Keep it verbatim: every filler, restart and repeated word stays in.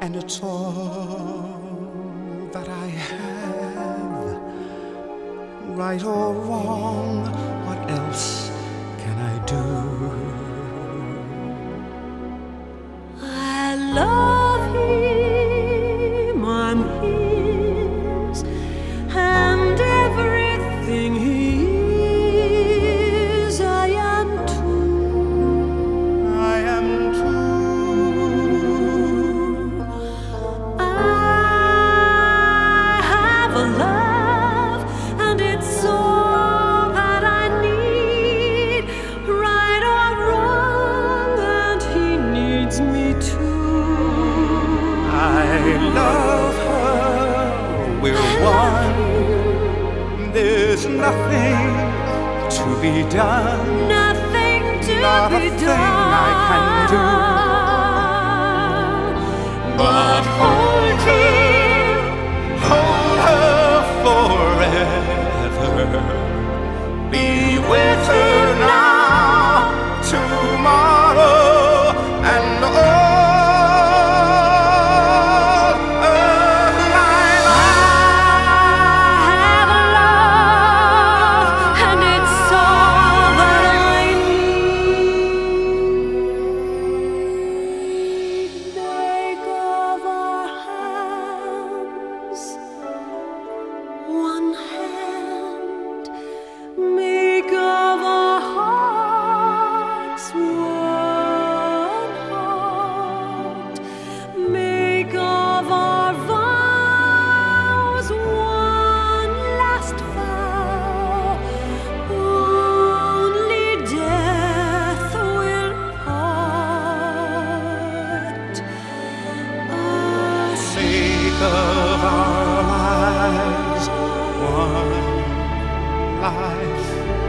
and it's all that I have. Right or wrong, what else can I do? I love him, I'm his, and everything he is, I am too. I am too. I have a love, and it's all that I need, right or wrong, and he needs me too. I love her, we're one. There's nothing to be done, Nothing to not be a thing done. I can do, but hold her, hold her forever. Be with her now, tomorrow, and all of my life. I have a love, and it's all that I need. Make of our hands one hand, make of our hearts one heart, make of our vows one last vow. Only death will part us. Sake of our lives, one life.